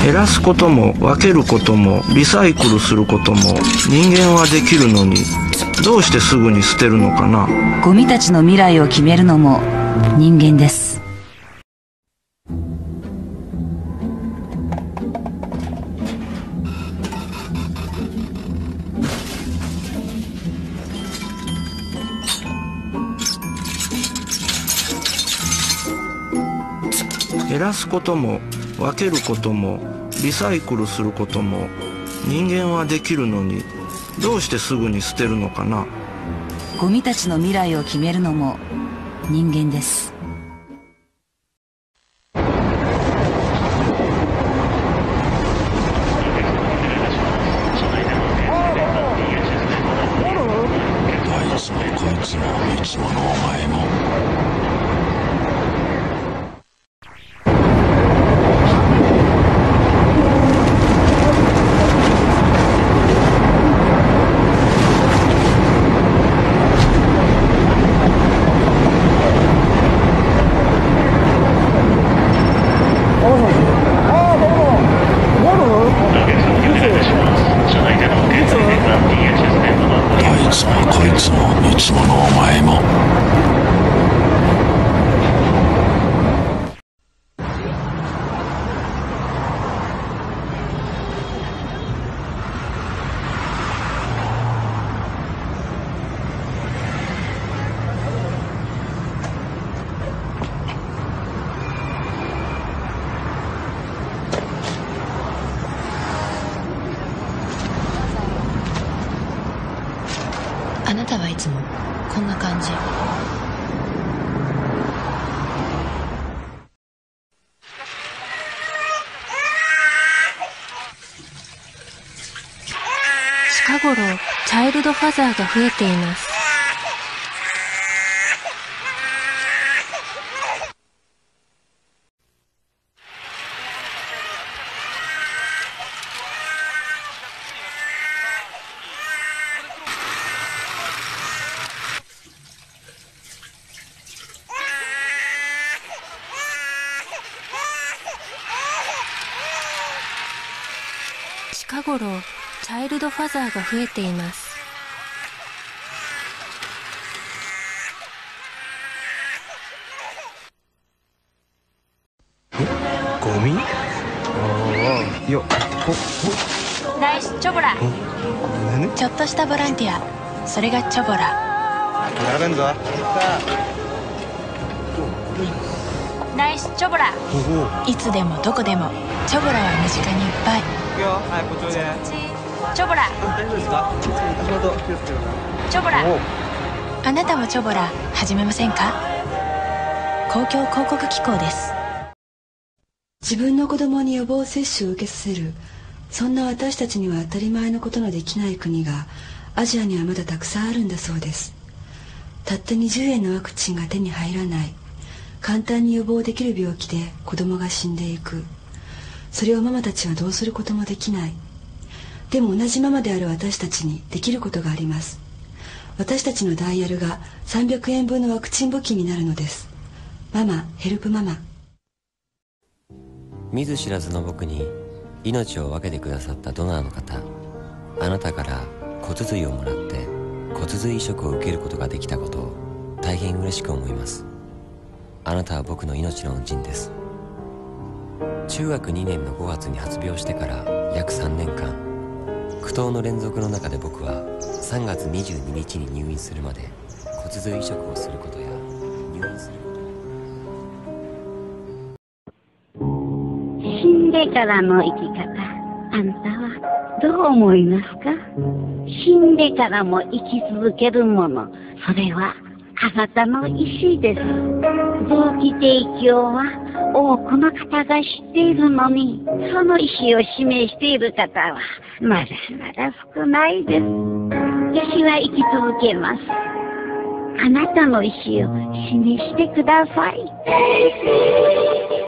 減らすことも分けることもリサイクルすることも人間はできるのに、どうしてすぐに捨てるのかな。 ゴミたちの未来を決めるのも人間です。 減らすことも分けることもリサイクルすることも人間はできるのに、どうしてすぐに捨てるのかな。 ゴミたちの未来を決めるのも人間です。 あいつもこいつもいつものお前も。あいつもこいつもいつものお前も。 あなたはいつもこんな感じ。近頃チャイルドファザーが増えています。近頃チャイルドファザーが増えています。 ゴミ？ああ、いや、 ナイスチョボラ。 何？ ちょっとしたボランティア、それがチョボラ。 並べんぞ。 ナイスチョボラ。いつでもどこでもチョボラは身近にいっぱい。チョボラ。チョボラ。あなたもチョボラ始めませんか？公共広告機構です。 自分の子供に予防接種を受けさせる、そんな私たちには当たり前のことのできない国がアジアにはまだたくさんあるんだそうです。たった20円のワクチンが手に入らない、簡単に予防できる病気で子供が死んでいく。それをママたちはどうすることもできない。でも同じママである私たちにできることがあります。私たちのダイヤルが300円分のワクチン募金になるのです。ママヘルプママ。 見ず知らずの僕に命を分けてくださったドナーの方、あなたから骨髄をもらって骨髄移植を受けることができたことを大変嬉しく思います。あなたは僕の命の恩人です。中学2年の5月に発病してから約3年間、苦闘の連続の中で僕は3月22日に入院するまで骨髄移植をすることや入院すること死んでからの生き方、あんたはどう思いますか？死んでからも生き続けるもの、それはあなたの意志です。臓器提供は多くの方が知っているのに、その意志を示している方はまだまだ少ないです。私は生き続けます。あなたの意志を示してください。